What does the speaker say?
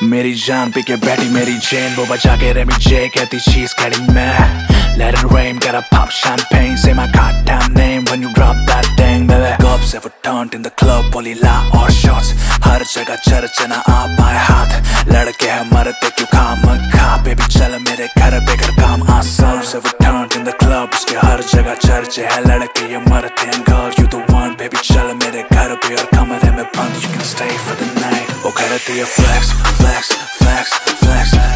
मेरी जान पी के बैठी मेरी चेन, वो बचा के रेमी जे कहती she's getting mad. Let it rain, gotta pop champagne, say my goddamn name when you drop that thing, baby. Cops ever turned in the club, बोली ला और shots, हर जगह चर्चा ना आ पाए हाथ, लड़के हैं मरते क्यों काम खा, baby चल मेरे घर बेकर काम आसान. Cops ever turned in the club, उसके हर जगह चर्चे हैं, लड़के ये मरते हैं, girl you the one, baby चल मेरे घर पे और कमरे में बंद, you can stay for the night. वो करती है flex, flex, flex, flex.